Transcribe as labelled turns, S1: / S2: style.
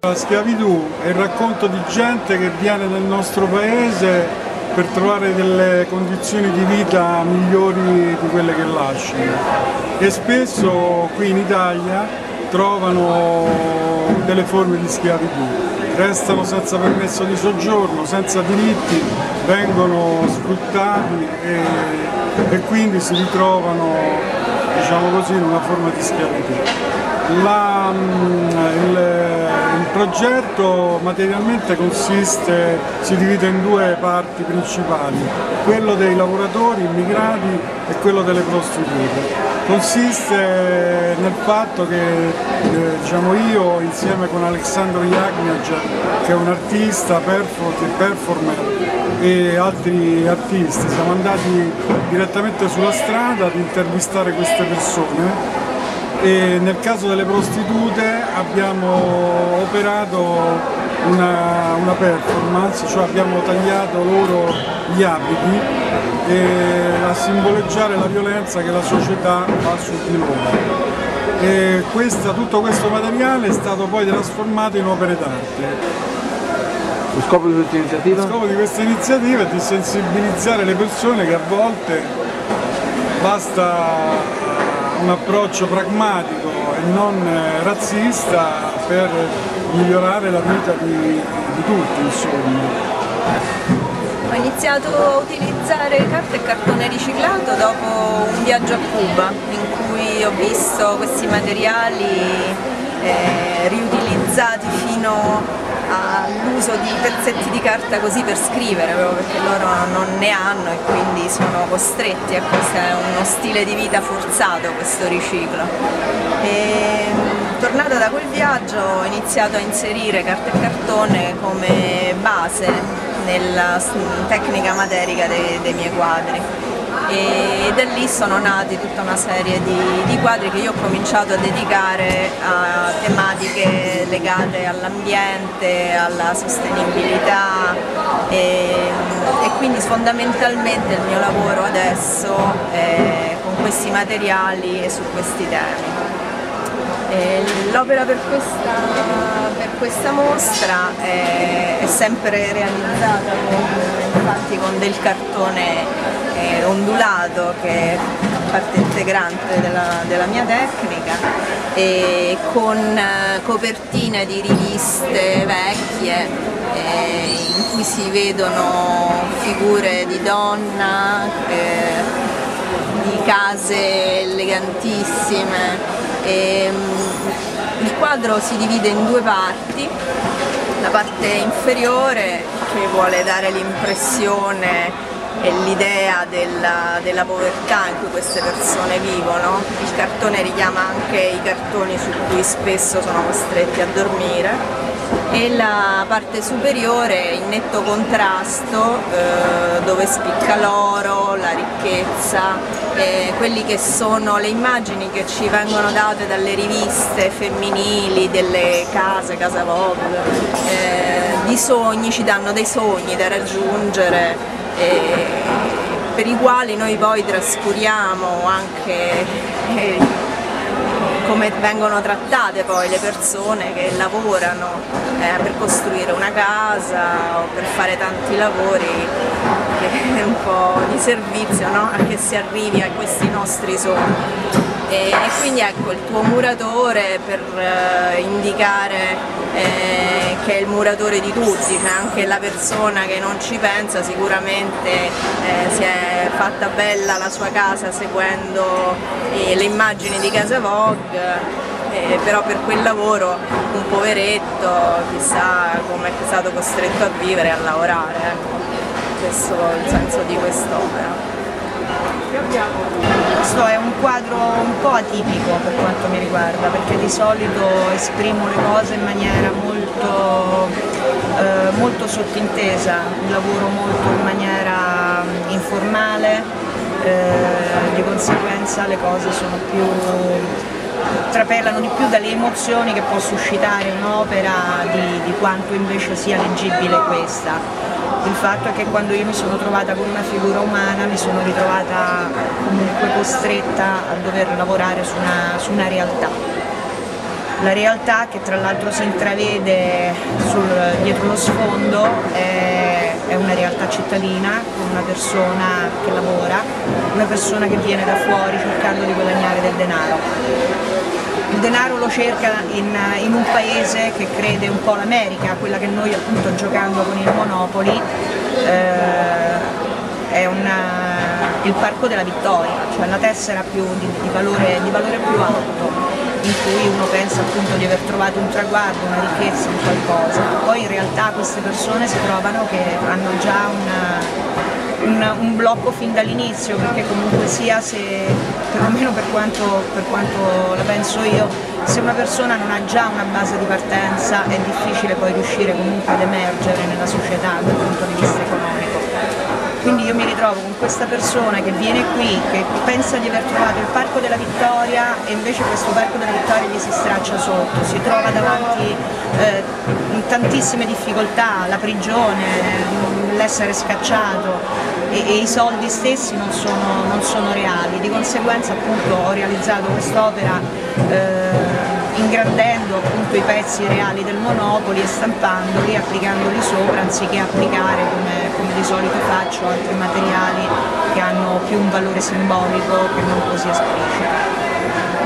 S1: La schiavitù è il racconto di gente che viene nel nostro paese per trovare delle condizioni di vita migliori di quelle che lasciano, e spesso qui in Italia trovano delle forme di schiavitù, restano senza permesso di soggiorno, senza diritti, vengono sfruttati e quindi si ritrovano, diciamo così, in una forma di schiavitù. Il progetto materialmente si divide in due parti principali, quello dei lavoratori immigrati e quello delle prostitute. Consiste nel fatto che io, insieme con Alexandro Jagniac, che è un artista, performer, e altri artisti, siamo andati direttamente sulla strada ad intervistare queste persone, e nel caso delle prostitute abbiamo operato una performance, cioè abbiamo tagliato loro gli abiti a simboleggiare la violenza che la società fa su di loro. E tutto questo materiale è stato poi trasformato in opere d'arte.
S2: Lo scopo di questa iniziativa?
S1: Lo scopo di questa iniziativa è di sensibilizzare le persone che a volte basta un approccio pragmatico e non razzista per migliorare la vita di tutti, insomma.
S3: Ho iniziato a utilizzare carta e cartone riciclato dopo un viaggio a Cuba, in cui ho visto questi materiali riutilizzati fino all'uso di pezzetti di carta così per scrivere, proprio perché loro non ne hanno e quindi sono costretti a questo, è uno stile di vita forzato questo riciclo. Tornata da quel viaggio ho iniziato a inserire carta e cartone come base nella tecnica materica dei miei quadri, e da lì sono nati tutta una serie di quadri che io ho cominciato a dedicare a tematiche legate all'ambiente, alla sostenibilità, e quindi fondamentalmente il mio lavoro adesso è con questi materiali e su questi temi. L'opera per questa mostra è sempre realizzata con del cartone ondulato, che è parte integrante della mia tecnica, e con copertine di riviste vecchie in cui si vedono figure di donna, di case elegantissime. Il quadro si divide in due parti: la parte inferiore, che vuole dare l'impressione e l'idea della povertà in cui queste persone vivono. Il cartone richiama anche i cartoni su cui spesso sono costretti a dormire, e la parte superiore in netto contrasto, dove spicca l'oro, la ricchezza, quelli che sono le immagini che ci vengono date dalle riviste femminili, delle Casa Vogue, di sogni, ci danno dei sogni da raggiungere, per i quali noi poi trascuriamo anche come vengono trattate poi le persone che lavorano per costruire una casa o per fare tanti lavori, che è un po' di servizio, no? A che si arrivi a questi nostri sogni. E quindi ecco, il tuo muratore, per indicare che è il muratore di tutti, cioè anche la persona che non ci pensa sicuramente si è fatta bella la sua casa seguendo le immagini di Casa Vogue, però per quel lavoro un poveretto chissà come è stato costretto a vivere e a lavorare, ecco. Questo è il senso di quest'opera.
S4: Questo è un quadro un po' atipico per quanto mi riguarda, perché di solito esprimo le cose in maniera molto sottintesa, lavoro molto in maniera informale, di conseguenza le cose sono trapelano di più dalle emozioni che può suscitare un'opera di quanto invece sia leggibile questa. Il fatto è che quando io mi sono trovata con una figura umana mi sono ritrovata comunque costretta a dover lavorare su una realtà. La realtà che tra l'altro si intravede dietro lo sfondo è una realtà cittadina, una persona che lavora, una persona che viene da fuori cercando di guadagnare del denaro. Il denaro lo cerca in un paese che crede un po' l'America, quella che noi appunto giocando con il Monopoly è il Parco della Vittoria, cioè la tessera di valore più alto, in cui uno pensa appunto di aver trovato un traguardo, una ricchezza, un qualcosa. Poi in realtà queste persone si trovano che hanno già un blocco fin dall'inizio, perché comunque sia, perlomeno per quanto la penso io, se una persona non ha già una base di partenza è difficile poi riuscire comunque ad emergere nella società dal punto di vista economico. Quindi io mi ritrovo con questa persona che viene qui, che pensa di aver trovato il Parco della Vittoria e invece questo Parco della Vittoria gli si straccia sotto, si trova davanti tantissime difficoltà, la prigione, l'essere scacciato e i soldi stessi non sono reali. Di conseguenza appunto ho realizzato quest'opera ingrandendo appunto i pezzi reali del Monopoly e stampandoli, applicandoli sopra, anziché applicare come di solito faccio altri materiali che hanno più un valore simbolico che non così esplicito.